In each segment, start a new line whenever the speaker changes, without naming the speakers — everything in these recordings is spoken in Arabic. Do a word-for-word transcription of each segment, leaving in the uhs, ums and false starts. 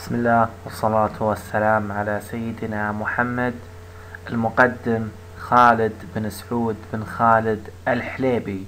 بسم الله والصلاة والسلام على سيدنا محمد. المقدم خالد بن سعود بن خالد الحليبي.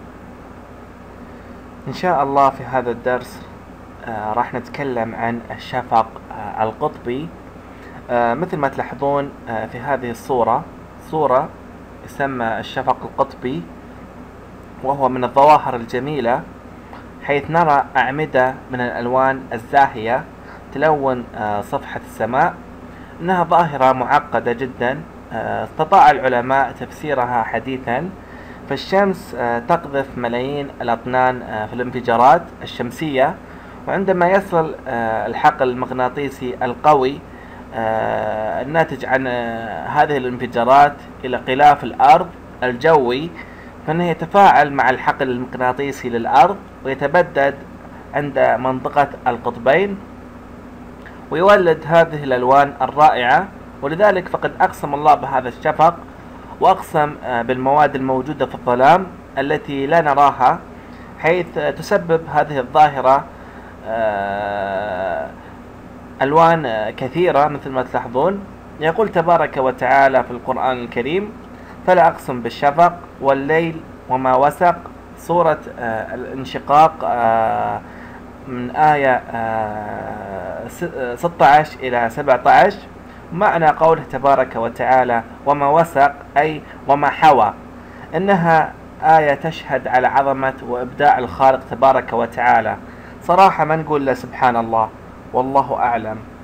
إن شاء الله في هذا الدرس آه راح نتكلم عن الشفق آه القطبي. آه مثل ما تلاحظون آه في هذه الصورة صورة يسمى الشفق القطبي، وهو من الظواهر الجميلة حيث نرى أعمدة من الألوان الزاهية تلون صفحة السماء. إنها ظاهرة معقدة جدا استطاع العلماء تفسيرها حديثا، فالشمس تقذف ملايين الأطنان في الانفجارات الشمسية، وعندما يصل الحقل المغناطيسي القوي الناتج عن هذه الانفجارات إلى غلاف الأرض الجوي، فإنه يتفاعل مع الحقل المغناطيسي للأرض ويتبدد عند منطقة القطبين ويولد هذه الألوان الرائعة. ولذلك فقد أقسم الله بهذا الشفق، وأقسم بالمواد الموجودة في الظلام التي لا نراها، حيث تسبب هذه الظاهرة ألوان كثيرة مثل ما تلاحظون. يقول تبارك وتعالى في القرآن الكريم: فلا أقسم بالشفق والليل وما وسق. سورة الانشقاق من آية ستة عشر إلى سبعة عشر. معنى قوله تبارك وتعالى وما وسق أي وما حوى، إنها آية تشهد على عظمة وإبداع الخالق تبارك وتعالى. صراحة ما نقول له سبحان الله، والله أعلم.